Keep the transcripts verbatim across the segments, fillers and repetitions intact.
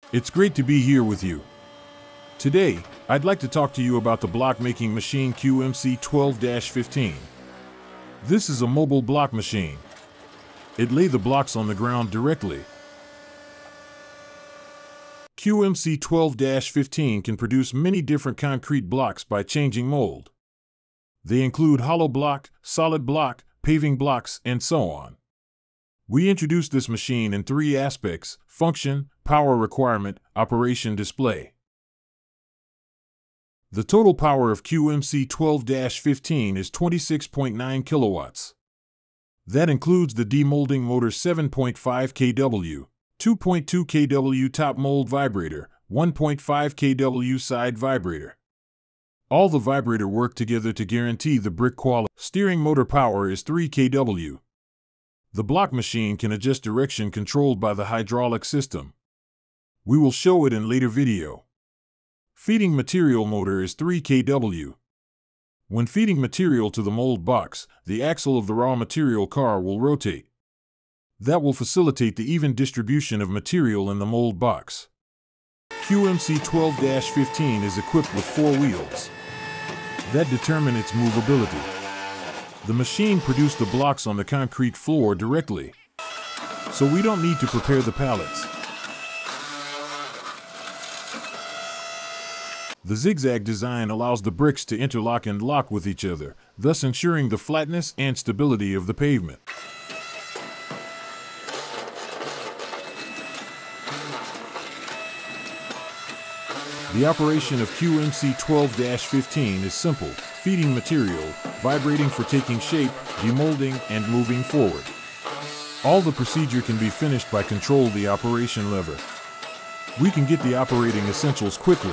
It's great to be here with you. Today, I'd like to talk to you about the block making machine Q M C twelve dash fifteen. This is a mobile block machine. It lays the blocks on the ground directly. Q M C twelve dash fifteen can produce many different concrete blocks by changing mold. They include hollow block, solid block, paving blocks, and so on. We introduced this machine in three aspects: function, power requirement, operation display. The total power of Q M C twelve dash fifteen is twenty-six point nine kilowatts. That includes the demolding motor seven point five kilowatts, two point two kilowatts top mold vibrator, one point five kilowatts side vibrator. All the vibrator work together to guarantee the brick quality. Steering motor power is three kilowatts. The block machine can adjust direction controlled by the hydraulic system. We will show it in later video. Feeding material motor is three kilowatts. When feeding material to the mold box, the axle of the raw material car will rotate. That will facilitate the even distribution of material in the mold box. Q M C twelve dash fifteen is equipped with four wheels that determine its movability. The machine produced the blocks on the concrete floor directly, so we don't need to prepare the pallets. The zigzag design allows the bricks to interlock and lock with each other, thus ensuring the flatness and stability of the pavement. The operation of Q M C twelve dash fifteen is simple: feeding material, vibrating for taking shape, demolding, and moving forward. All the procedure can be finished by control the operation lever. We can get the operating essentials quickly.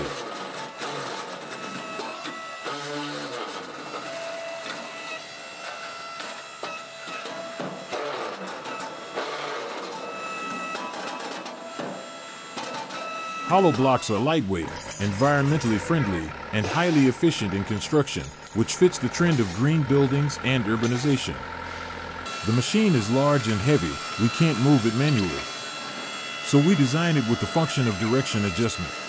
Hollow blocks are lightweight, environmentally friendly, and highly efficient in construction, which fits the trend of green buildings and urbanization. The machine is large and heavy, we can't move it manually. So we design it with the function of direction adjustment.